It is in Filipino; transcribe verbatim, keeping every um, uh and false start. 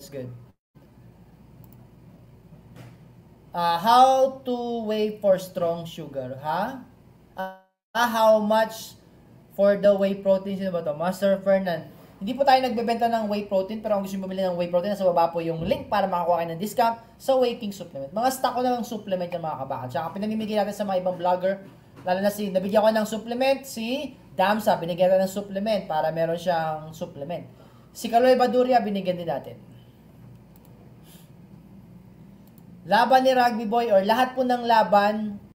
good. Uh, how to weigh for strong sugar, ha? Uh, how much for the whey protein? Sino ba to? Master Fernan. Hindi po tayo nagbebenta ng whey protein, pero kung gusto nyo bumili ng whey protein, nasa baba po yung link para makakuha kayo ng discount sa Whey King Supplement. Mga stock ko na ng supplement yung mga kabakal. Tsaka pinamimigay natin sa mga ibang vlogger, lalo na si, nabigyan ko ng supplement, si Damsa, binigyan natin ng supplement para meron siyang supplement. Si Kaloy Baduria, binigyan din natin. Laban ni Rugby Boy or lahat po ng laban